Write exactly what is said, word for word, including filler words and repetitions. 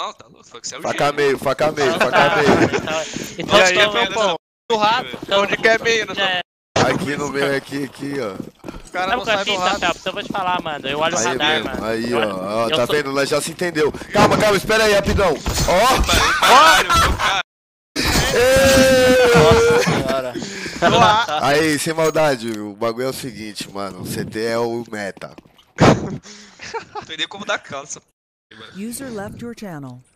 Não, tá louco, você é o Faca gênio. meio, faca meio, Então faca tá, meio. então- Então E aí, então velho, vamos... Do rato. Então- Onde que é meio? Nessa... É, Aqui no meio, aqui, aqui, ó. O cara sabe não qual é a sai do fita, rato. Felps? Eu vou te falar, mano. Eu olho o Aí radar, mesmo, mano. aí, Eu ó, olho- ó, eu tá sou- vendo? Nós já se entendeu. Calma, calma, espera aí, rapidão. Ó! Caralho, meu cara. Ê! Nossa senhora. No ar. Aí, sem maldade, o bagulho é o seguinte, mano. O C T é o meta. Não tem nem como dar calça. User left your channel.